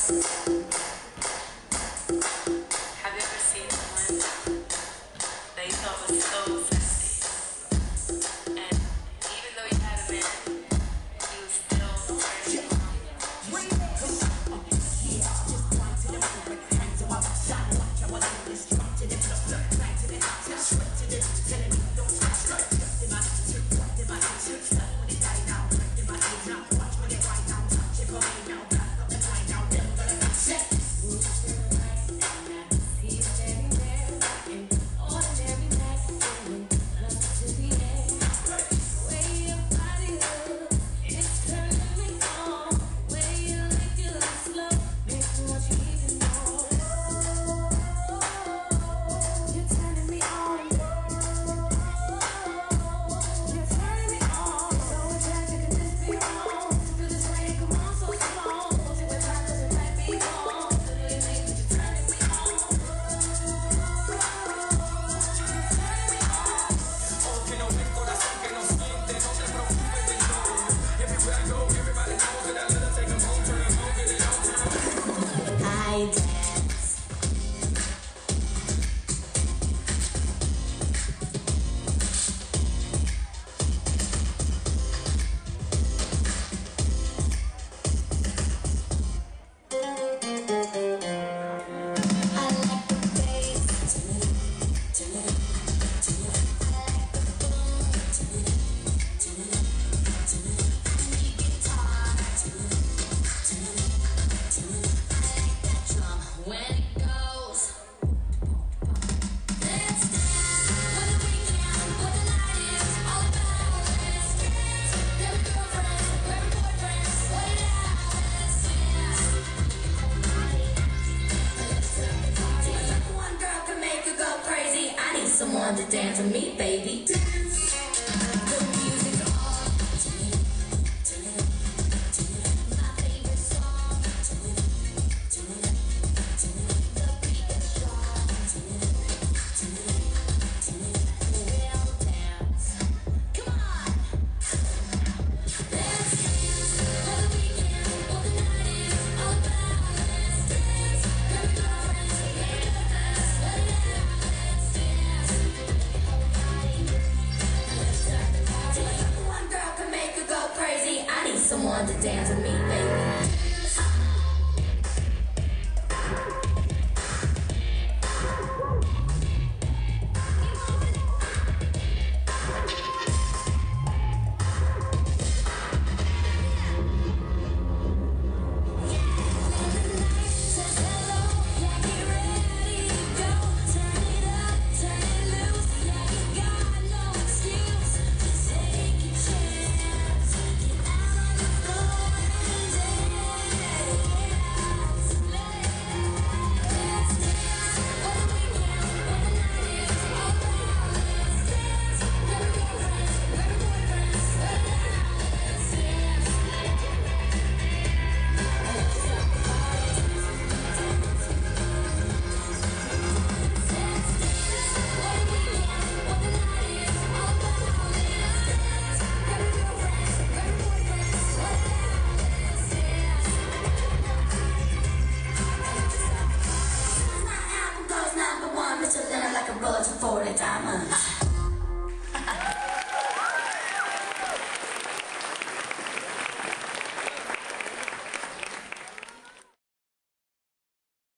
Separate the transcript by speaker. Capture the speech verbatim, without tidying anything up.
Speaker 1: Have you ever seen someone that you thought was so sexy, and even though you had a man, he was still turning you on? I dance. I like the bass. I like the boom. I need guitar. When it goes, let's dance for the weekend, what the night is all about. Let's dance, every girlfriend, every boyfriend, what it out. Let's dance. One girl can make you go crazy. I need someone to dance with me, baby. Dance.